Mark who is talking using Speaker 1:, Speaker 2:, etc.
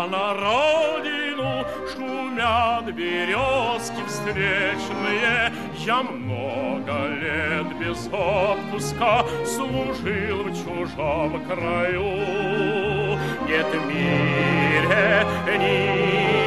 Speaker 1: на родину шумят березки встречные. Я много лет без отпуска служил в чужом краю. Нет в мире ни